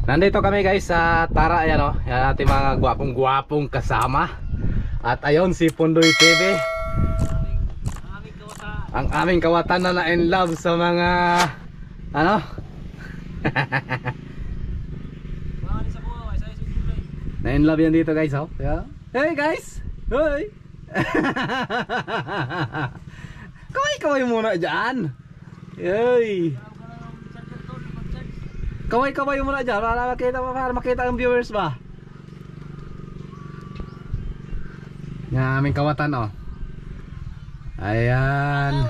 Nandito kami guys sa Tara, yan o. Yan ating mga gwapong-gwapong kasama. At ayun si Pundoy TV. Ang aming kawatan na in love sa mga ano? Na in love yan dito guys, oh. Yeah. Hey guys. Hey. Kaway muna dyan. Hey. Kaway muna dyan para makita ang viewers ba. Yan aming kawatan, oh. Ayan.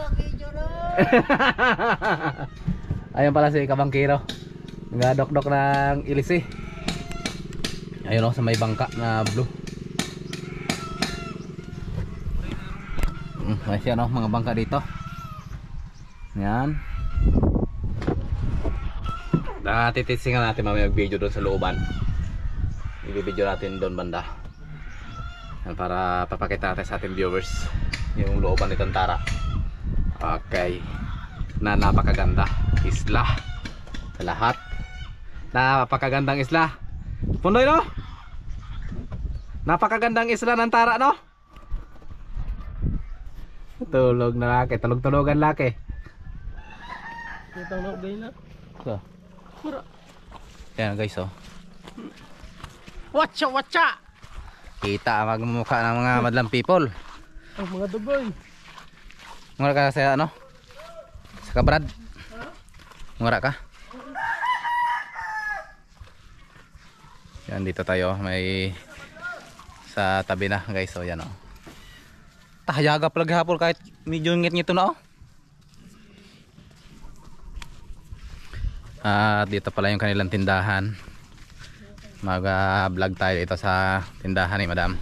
Ayan pala si Kabangkero. Ngadok-dok ng ilisi. Ayun, oh, sa may bangka na blue. May siya, no, mga bangka dito. Ayan. Titisingan natin mamaya mag-video doon sa looban. I-video natin doon banda. Ayan, para papakita natin sa ating viewers yung looban nitong Tara. Okay. Na napakaganda isla sa lahat. Napakagandang isla. Pundoy, no? Napakagandang isla ng Tara, no? Tulog na laki, tulog-tulogan laki. Tulog gay na. So. Yan guys, oh. Watcha! Kita ang magmumukha ng mga madlang people. Ang mga dugoy. Mura ka sa ano? Sa kabrad? Mura ka? Yan, dito tayo. May sa tabi na guys. So yan, oh. Tahayaga pala gihapon kahit medyo ngit-ngito na, oh. Dito pala yung kanilang tindahan. Mag-vlog tayo dito sa tindahan ni Madam.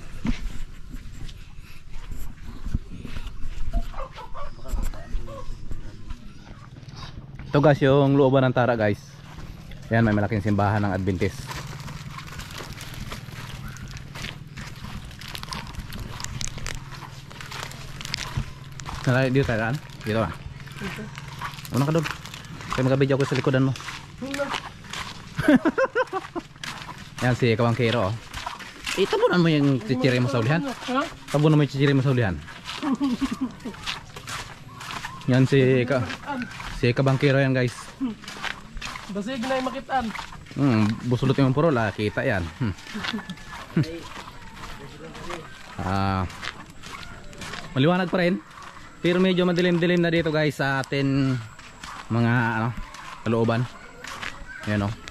Ito guys yung looban ng Tara guys. Ayan, may malaking simbahan ng Adventist. Dito tayo, dito ba? Una ka doon. Kaya magabidyo ako sa likodan mo. Yan si Kabangkero, oh. Tabunan mo yung chichiri mo sa ulihan. Tabunan mo yung chichiri mo sa ulihan. Yan si Kabangkero yan guys. Basig na yung makitaan. Busulot yung puro la, kita yan. Maliwanag pa rin. Pero medyo madilim-dilim na dito guys sa atin mga ano, kalooban. Yan, oh.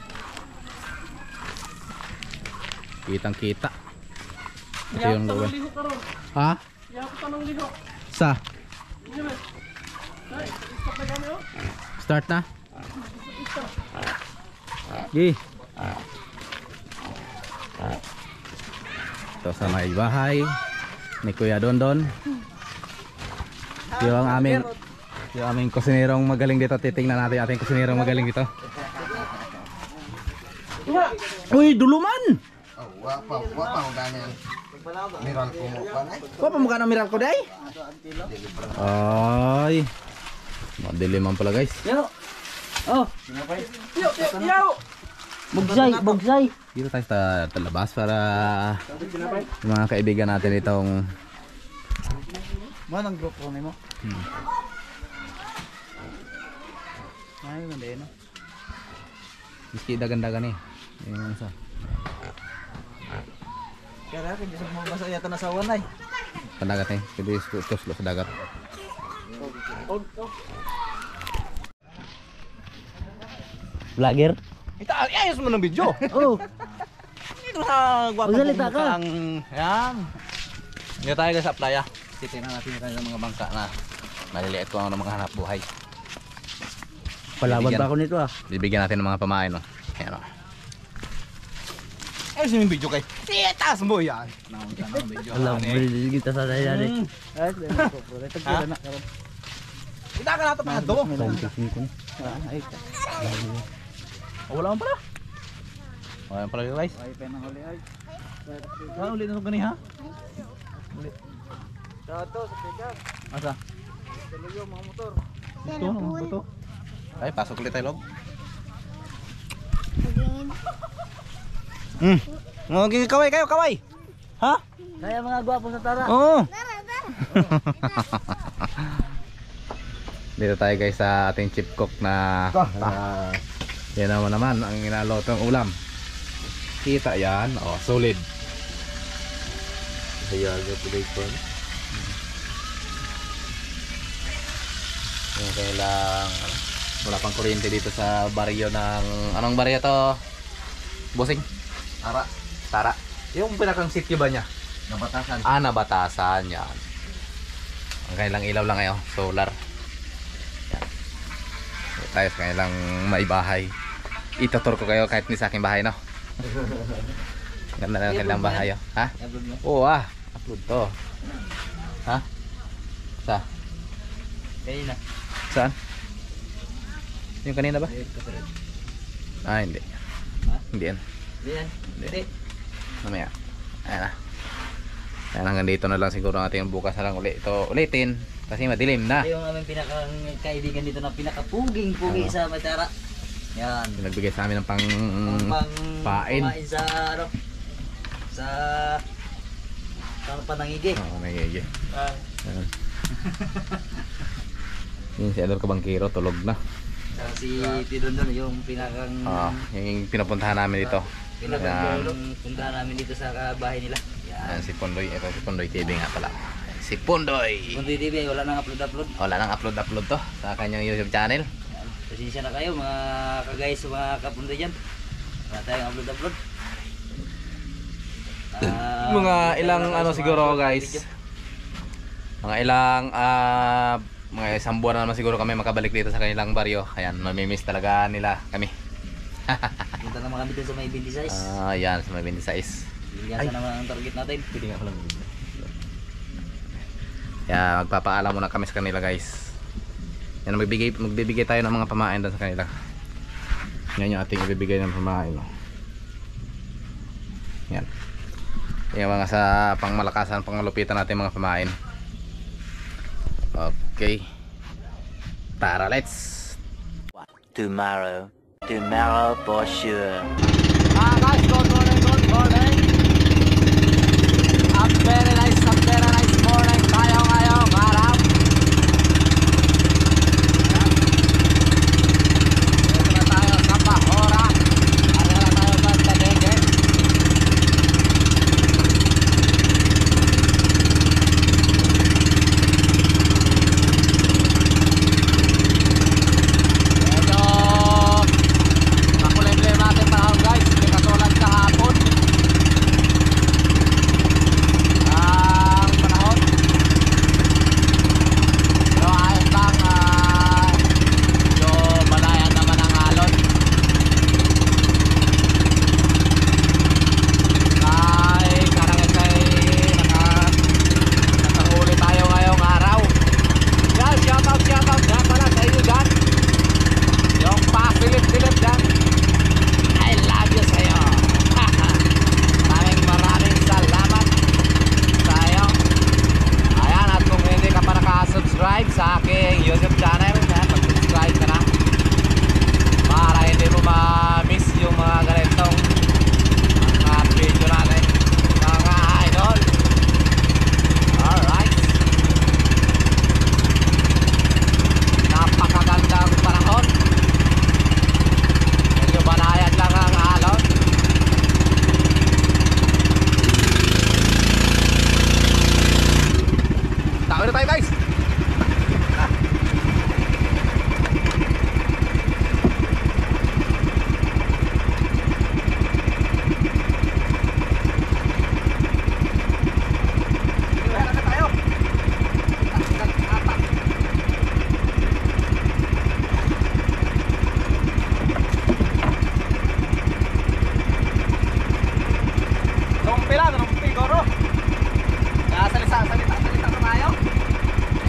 Kitang kita. Ito yung looban. Ha? Yapo tanong liho. Sa? Start na? Gi. Ito sa may bahay ni Kuya Dondon. Yung aming kusinerong magaling dito. Titingnan natin ating kusinerong magaling dito. Uy, duluman! Wapa mo ganyan. Miral ko mo pa na. Wapa mo ganang miral ko day? Ay. Madiliman pala guys. Yo. Oh. Yo. Bugsay. Dito tayo sa labas para yung mga kaibigan natin itong Manang grupo mo? Ay, mandi no. Miski dagan-dagan eh. Yung isa. Kaya rin sa mga basa yata nasawan ay. Sa dagat eh. Pwede tuslo sa dagat. Vlogger? Ayos mo ng video. Oh. Dito sa guwapo Magsalita ka. Yan. Dito tayo guys sa playa. Titingnan natin yung kanilang mga bangka na maliliit ko ang mga hanap buhay. Palaban pa ako nito, ah. Bibigyan natin ng mga pamain, no? Ayan, no? Ayos yung video kay taas mo yan. Alam, may kita sa tayo dali. Kita ka nato pa do. Wala man pala. Wala man pala guys. Ay penang uli ay. Ulit na ito gani ha? Dato sa pikas. Asa? Tuloy mga motor. Ito, buto. Ay, pasok ulit tayo loob. Okay, kaway kayo, kaway. Ha? Kaya mga gwapo sa tara. Oo. Dito tayo guys sa ating chip cook na yan naman ang inalotong ulam. Kita yan, oh, solid. Hayaga tuloy ko. Yung kailang wala pang kuryente dito sa baryo ng anong baryo to? Bossing? Tara. Yung pinakang sitio ba niya? Nabatasan. Nabatasan yan. Ang kailang ilaw lang ngayon, solar. Yan. So, tayo sa kailang may bahay. Itutur ko kayo kahit hindi sa aking bahay, no? Ganda na kailang bahay, oh. Ha? Upload mo? Oo, upload to. Ha? Kanina. Saan? Yung kanina ba? Hindi. Ha? Hindi yan. Diyan. Hindi. Mamaya. Ayan na. Ayan, hanggang dito na lang siguro natin bukas na lang ulitin. Kasi madilim na. Yung aming pinakang kaibigan dito na pinakapuging-pugi sa Matara. Yan. Nagbigay sa amin ng pang pain. Kumain sa ano? Sa panangigi. Oo, nagiging. Ayan. Yung si Ador Kabangkiro, tulog na. Si Tidondon yung pinakang Yung pinapuntahan namin dito. puntahan namin dito sa bahay nila. Ayan, si Pondoy. Ito si Pondoy TV nga pala. Si Pondoy. Puntoy TV, wala nang upload. Wala nang upload to sa kanyang YouTube channel. Yan. Pasensya na kayo mga kagayos, mga kapundoy dyan. Wala tayong upload. Mga ilang ano siguro guys. Mga ilang mga isang buwan na naman siguro kami makabalik dito sa kanilang baryo. Ayan, mamimiss talaga nila kami. Punta naman kami dito sa may 26. Yan, sa may 26. Biligasan naman ang target natin. Pwede nga pala. Kaya magpapaalam muna kami sa kanila guys. Yan, magbibigay tayo ng mga pamain doon sa kanila. Yan yung ating ibibigay ng pamain. Yan. Yung mga sa pangmalakasan, pangmalupitan natin mga pamain. Okay. Tara, let's. Tomorrow for sure. Guys, good morning. A very nice morning tayo ngayong araw. Dito na tayo sa Bahora. Ano na tayo basta dege. Medyo makulimlim natin panahon guys. Hindi katulad kahapon. Ang panahon. Pero ayos lang. Medyo malayan naman ang alon. Ay, karangit ay nakahuli tayo ngayong araw. Yan, shoutout yan pala sa inyo dyan. Yung pa-silip-silip dyan. I love you sa'yo. Maraming salamat sa'yo. Ayan, at kung hindi ka pa nakasubscribe sa aking YouTube channel, mag-subscribe ka na para hindi mo ma-miss yung mga ganitong mga video natin, mga idol. Alright, napakagandang panahon. Medyo banayad lang ang alon. Tawid na tayo guys. Tumpi lang, tumpi goro. Salita na tayo.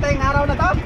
nating araw na to.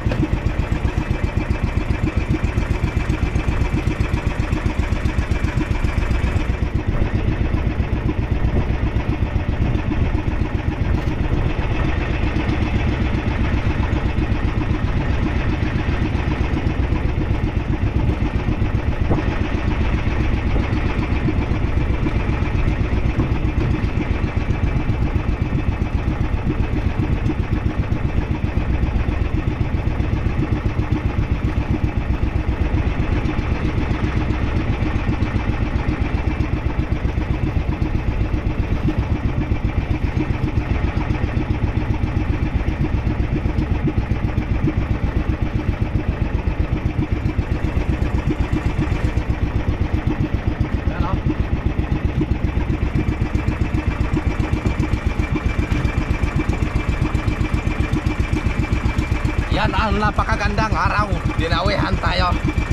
Yan ang napakagandang araw. Dinawihan tayo.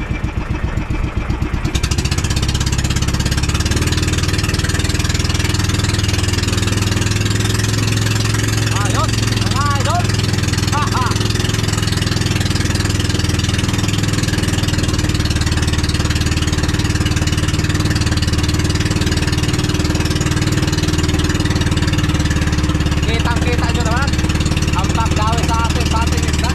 Ayos, mga idol. Haha. Kitang-kita nyo naman ang paggawi sa ating pating isda.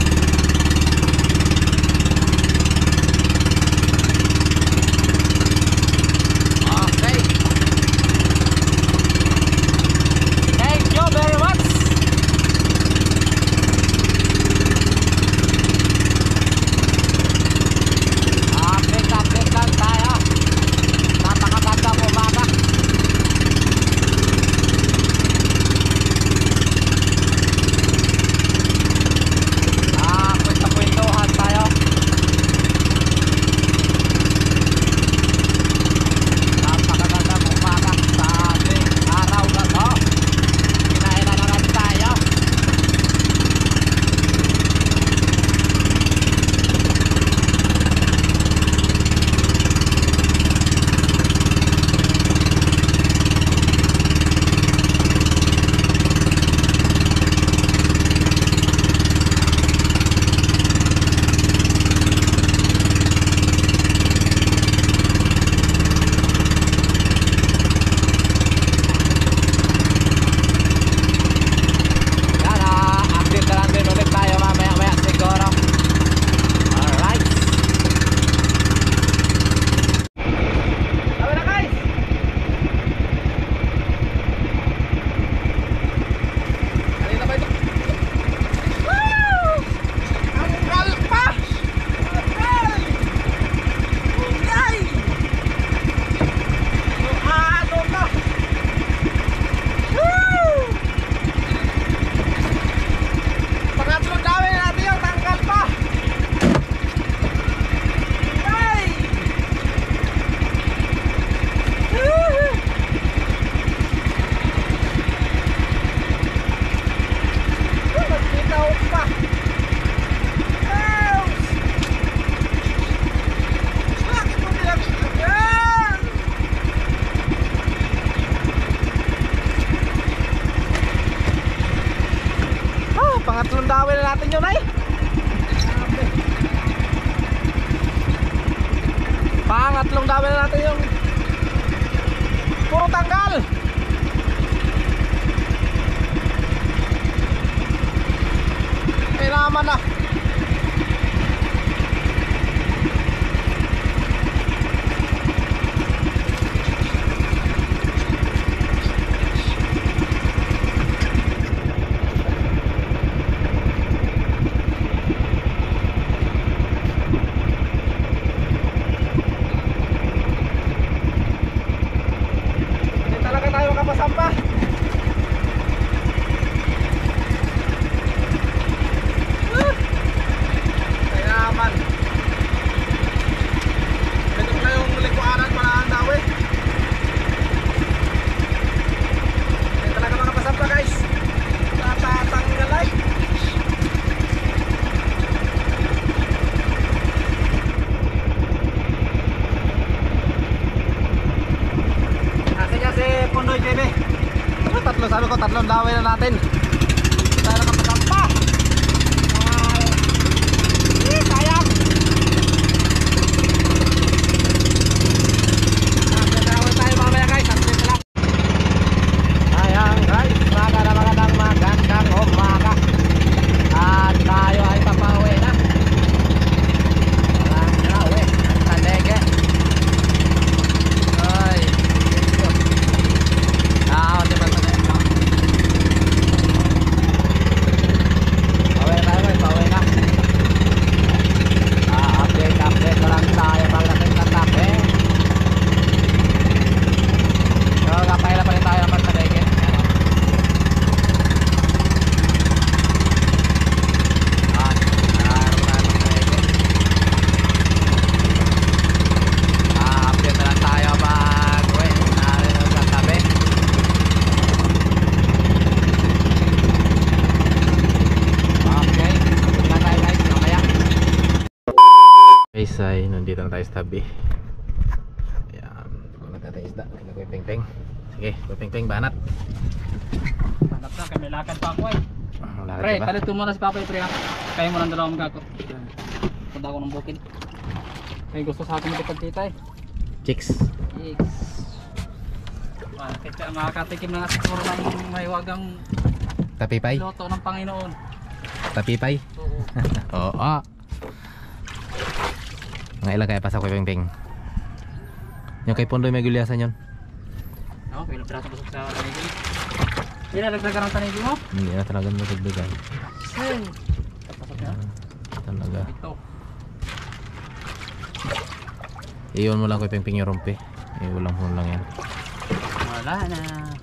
Pangatlong dawin na natin yun ay. Pangatlong dawin na natin yung puro tanggal. Eh naman na. Sampah. Kaya naman. Ito na yung likuanan para ang dawi. Hindi talaga makapasampa guys. Tatatanggal ay. Si Pundoy TV. Tatlo, sabi ko tatlong daway na natin. Tayo nakapasampa. dito na tayo sa tabi. Ayan, kung natatay isda, kaya Kuya Peng-Peng. Sige, Kuya Peng-Peng, banat. Hanap na, kami lakad pa ako eh. Lakad Pre, ka ba? palit mo na si Papa pre ha. Kaya mo lang dalawang gako. Punta ako ng bukid. May gusto sa akin makipagkita eh. Chicks. Yes. Makakatikim na nga siguro ng mahiwagang Tapipay. loto ng Panginoon. Tapipay. Oo. Oo. Mga ilang kaya pa sa Kuya Peng-Peng? Yung kay Pondoy may gulyasan yun? Oo, may piraso busog sa tanigil. Ilalagdag ka ng tanigil mo? Hindi na talaga matagdagan. Hey. Pasok na. Talaga. Ito. Iyon mo lang Kuya Peng-Peng yung rumpi. Iulam mo lang yan. Wala na.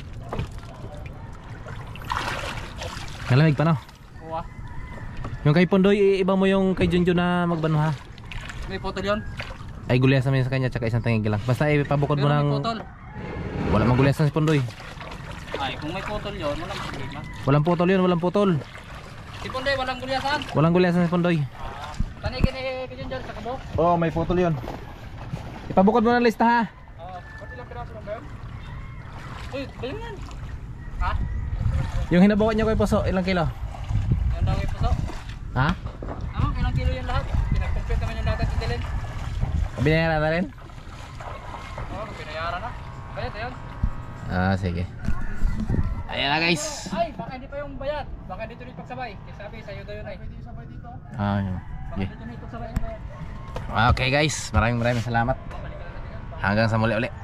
Nalamig pa no? Kuha. Yung kay Pondoy, iba mo yung kay Junjun na magbano ha? May putol yun? Ay gulyasan mo yun sa kanya tsaka isang tangig lang. Basta pabukod mo Pero may ng... putol. Wala mang gulyasan si Pondoy. Ay, kung may putol yun, walang problema. Walang putol yun, walang putol. Si Punday, walang gulyasan. Walang gulyasan si Pondoy. Tanigin eh, yun dyan sa kabo. Oo, may putol yun. Ipabukod mo ng lista ha. Ba't ilang piraso lang ba yun? Uy, ba yun yan? Ha? Yung hinabukan niya kay Puso, ilang kilo? Yan daw yung puso. Ha? Ilang kilo yung lahat? Pinag-compute naman yung lahat at tidilin. Binayaran na rin? Oo, pinayaran na. Bayad, ayun. Ah, sige. Ayan na guys. Ay, baka hindi pa yung bayad. Baka dito rin pagsabay. Kasi sabi, sa'yo daw yun ay. Pwede sabay dito. Ah, yun. Baka Okay. dito rin pagsabay yung bayad. Okay guys, maraming salamat. Hanggang sa muli uli.